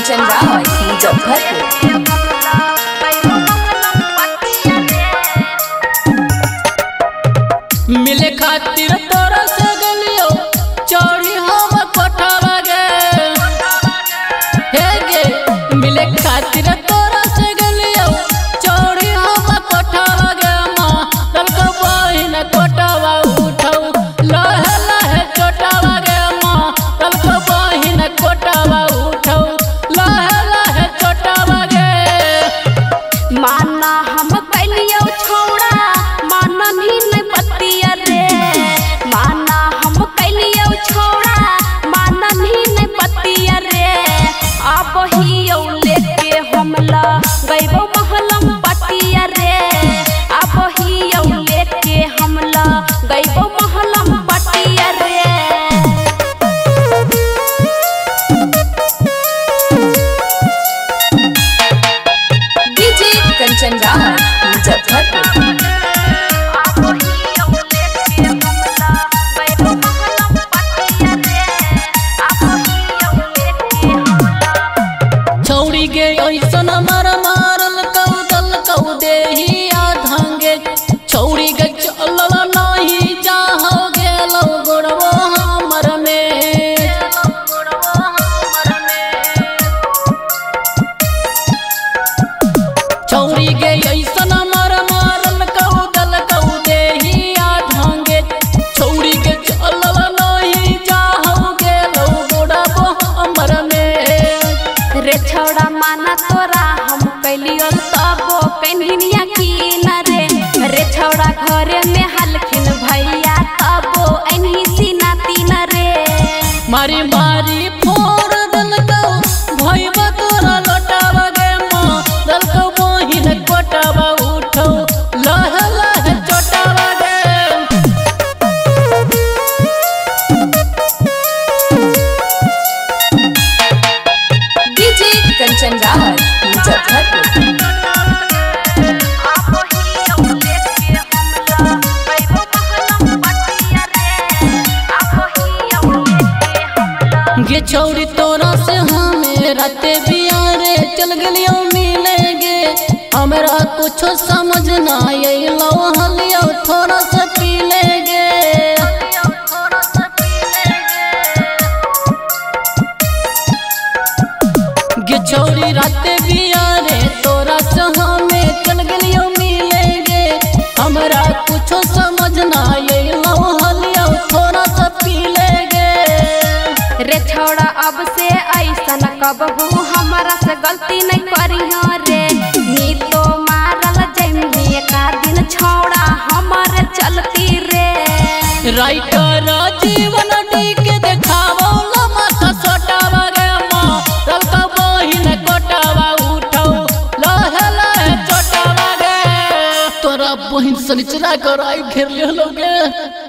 कंचन रावत मुजफ्फरपुर। मिले खातिर तोरा से गलियो चौड़ी हम कोठवा गे हे गे मिले खातिर तोरा से गलियो चौड़ी हम कोठवा गे मां दलको बहिन कोठवा उठौ लहे लहे चोटवा गे मां दलको बहिन कोठवा उठौ लहे लहे चोटवा गे माना हम कैलियो छोड़ा माना नहीं पतिया रे माना हम कैलियो छोड़ा माना नहीं पतिया रे अब ही लेके हमला गइबो महलम पतिया रे अब ही लेके हमला गइबो महलम पतिया रे। डीजे कंचन रावत मुजफ्फरपुर। छौड़ी गे ऐसन मार मारल कौदल कौ देही आधंगे छौड़ी गे चलल नहीं जाहो गेलो गोड़वो हमर में छौड़ी गे ऐसन मार मारल कौदल कौ देही आधंगे छौड़ी गे चलल नहीं जाहो गेलो गोड़वो हमर में रे छौड़ा माना तोरा हम कैलियो तबो कन्हिया की न रे छौड़ा घरे में हलखिन भैया तबो एनही सीना तीन रे मारी मारी फोड़ दलको भइबा तोरा लोटावा गे मां दलको बहिन कोटावा उठौ लहे लहे चोटावा गे डीजे कंचन रावत मुजफ्फरपुर। गे छौड़ी तोरा से हमें राते बियारे चल गेलियो मिलेगे हमरा कुछो समझ ना अइलो हलियो थोड़ा सा पी लेगे गे छौड़ी राते बियारे तोरा से हमें चल गेलियो मिलेगे हमरा कुछो समझ ना अइलो हलियो थोड़ा सा पी लेगे रे छौड़ा अब से ऐसन कबहू हमारा से गलती नहीं करियो रे नी तो मारल जमी का दिन छौड़ा हमारे चलती रे राइटर जीवन के देखावो लमा सोटावा गे मां दलका बहिन कोटावा उठौ लहे लहे चोटावा गे तोरा बहिन सनिचरा कर आई घेर लेलोगे।